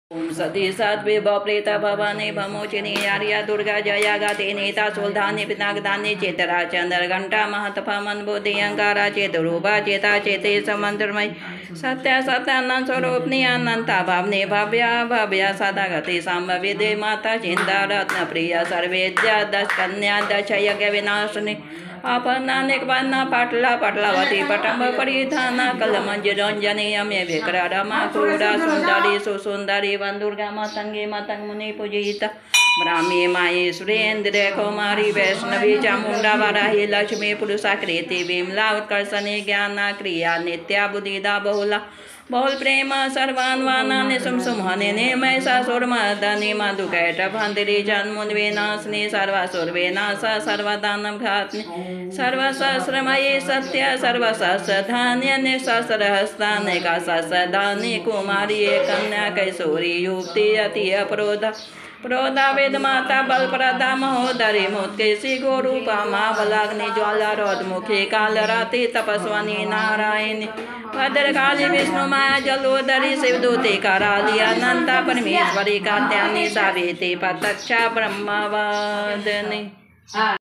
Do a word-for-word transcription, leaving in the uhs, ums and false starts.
ओम सती सद्वे प्रेत भवानी भमोचिनी आर्या दुर्गा जया गाते नेता सोलधान्य पिनागदान्य चेतरा चंद्र घंटा महत्फमन बुद्धि अहंकारा चेतरूपा चेता चेते समंत्रमय सत्या सत्यानंद स्वरूपनी अनंता भावने भव्या भव्या सदा गति संभवी दे माता चिंता रत्न प्रिय सर्वेद्या दश कन्या दश यज्ञ विनाशिनी अपन्नानिक वन्ना पटला पटलावती पटम परिधाना कलमंजरंजनी अमे विक्रमा क्रूरा सुंदरी सुसुंदरी वंदुर्गा मतंगे मतंग मुनि पूजिता ब्राह्मी माई सुरेन्द्र कौमारी वैष्णवी चामुंडा वराही लक्ष्मी पुरुषाकृति विमला उत्कर्षणी ज्ञाना क्रिया नित्या बुद्धिदा बहुला बहुल प्रेम सर्वान्वानानि सुमसुमहनि निमयसासुरमर्दनि मधुकैट भंतिरी जन्मुन्विनाशिनी सर्वासुरविनाश सर्वदानव घातिनि सर्वसहस्रमयी सत्य सर्वसहस्रधान्य निःसहस्रहस्तानिका सहस्रधानि कुमारी कन्या कैशोरी युवती अति अप्रोधा प्रोधा वेद माता बलप्रदा महोदरी मुत्केशी गोरूपा महाबलाग्नि ज्वाला रौद्रमुखी कालराति तपस्वनी नारायणी भद्रकाली विष्णु माया जलोदरी शिवदूती कराली अनंता परमेश्वरी कात्यायनी सावित्री प्रत्यक्षा ब्रह्मवादिनी।